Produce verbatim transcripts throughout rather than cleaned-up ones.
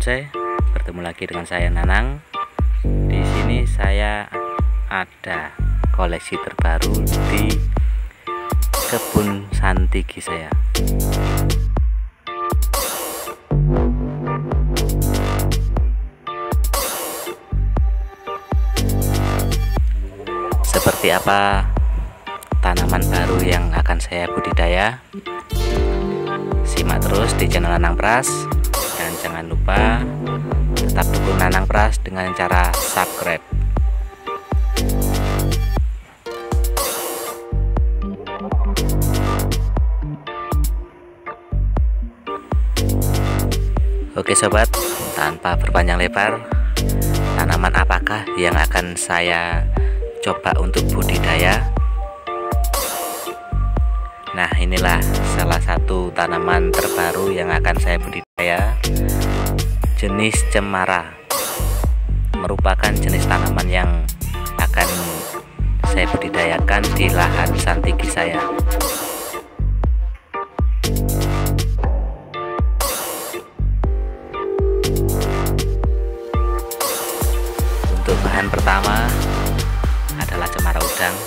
bonsai. Bertemu lagi dengan saya Nanang. Di sini saya ada koleksi terbaru di kebun santigi saya. Seperti apa tanaman baru yang akan saya budidaya? Simak terus di channel Nanang Pras, dan jangan lupa tetap dukung Nanang Pras dengan cara subscribe. Oke sobat, tanpa berpanjang lebar, tanaman apakah yang akan saya coba untuk budidaya? Nah, inilah salah satu tanaman terbaru yang akan saya budidaya, jenis cemara. Merupakan jenis tanaman yang akan saya budidayakan di lahan santigi saya. Untuk bahan pertama adalah cemara udang.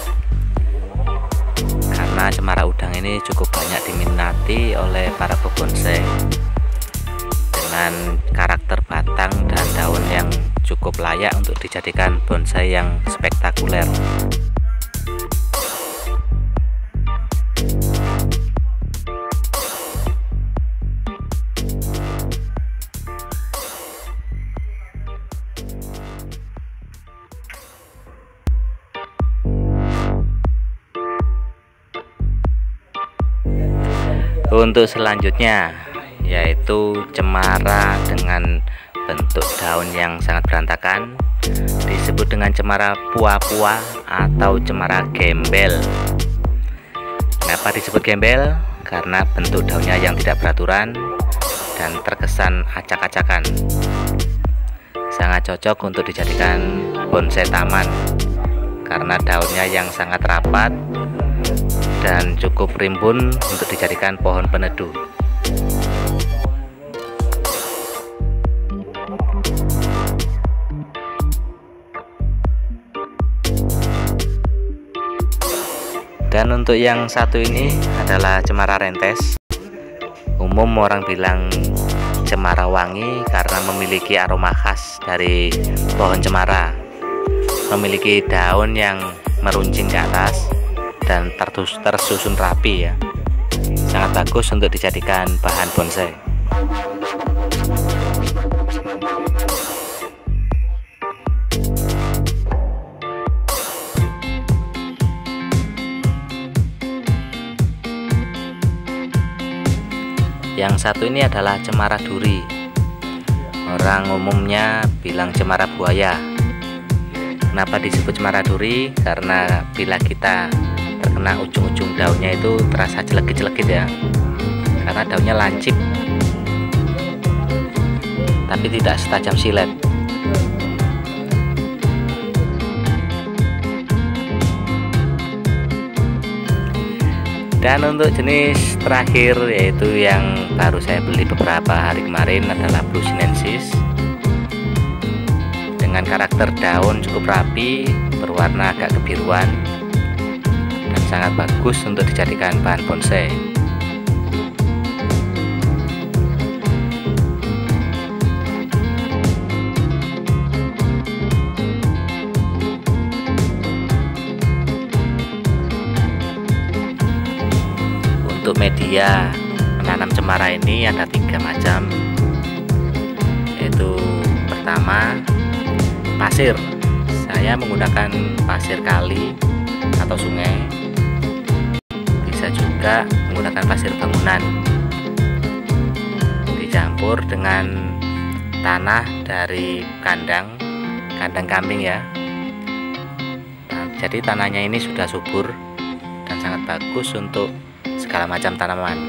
Karena cemara udang ini cukup banyak diminati oleh para pebonsai dengan karakter batang dan daun yang cukup layak untuk dijadikan bonsai yang spektakuler. Untuk selanjutnya yaitu cemara dengan bentuk daun yang sangat berantakan, disebut dengan cemara pua-pua atau cemara gembel. Kenapa disebut gembel? Karena bentuk daunnya yang tidak beraturan dan terkesan acak-acakan. Sangat cocok untuk dijadikan bonsai taman karena daunnya yang sangat rapat dan cukup rimbun untuk dijadikan pohon peneduh. Dan untuk yang satu ini adalah cemara rentes. Umum orang bilang cemara wangi karena memiliki aroma khas dari pohon cemara. Memiliki daun yang meruncing ke atas dan tersusun rapi ya. Sangat bagus untuk dijadikan bahan bonsai. Yang satu ini adalah cemara duri. Orang umumnya bilang cemara buaya. Kenapa disebut cemara duri? Karena bila kita terkena ujung-ujung daunnya itu terasa jelekit-jelekit ya, karena daunnya lancip tapi tidak setajam silet. Dan untuk jenis terakhir yaitu yang baru saya beli beberapa hari kemarin adalah Blue Sinensis. Dengan karakter daun cukup rapi, berwarna agak kebiruan, dan sangat bagus untuk dijadikan bahan bonsai. Untuk media menanam cemara ini ada tiga macam, yaitu pertama pasir. Saya menggunakan pasir kali atau sungai, bisa juga menggunakan pasir bangunan dicampur dengan tanah dari kandang kandang kambing ya. Nah, jadi tanahnya ini sudah subur dan sangat bagus untuk segala macam tanaman.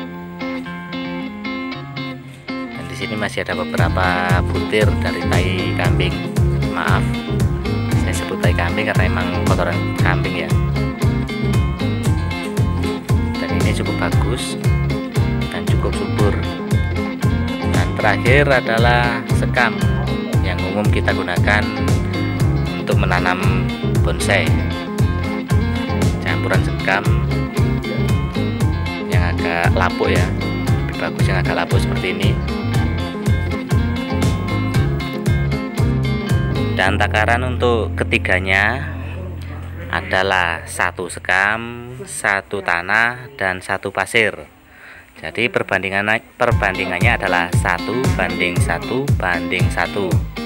Dan di sini masih ada beberapa butir dari tai kambing. Maaf, saya sebut tai kambing karena emang kotoran kambing ya. Dan ini cukup bagus dan cukup subur. Dan terakhir adalah sekam yang umum kita gunakan untuk menanam bonsai. Campuran sekam yang agak lapuk ya, lebih bagus yang agak lapuk seperti ini. Dan takaran untuk ketiganya adalah satu sekam, satu tanah, dan satu pasir. Jadi perbandingan perbandingannya adalah satu banding satu banding satu.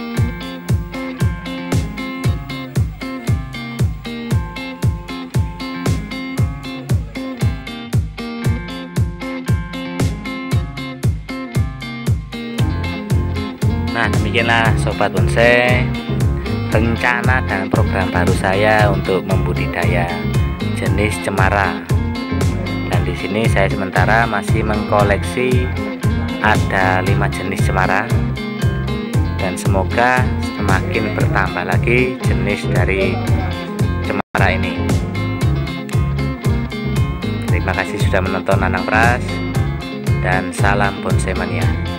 Nah, demikianlah sobat bonsai, rencana dan program baru saya untuk membudidaya jenis cemara. Dan di sini saya sementara masih mengkoleksi ada lima jenis cemara, dan semoga semakin bertambah lagi jenis dari cemara ini. Terima kasih sudah menonton Nanang Pras, dan salam bonsai mania.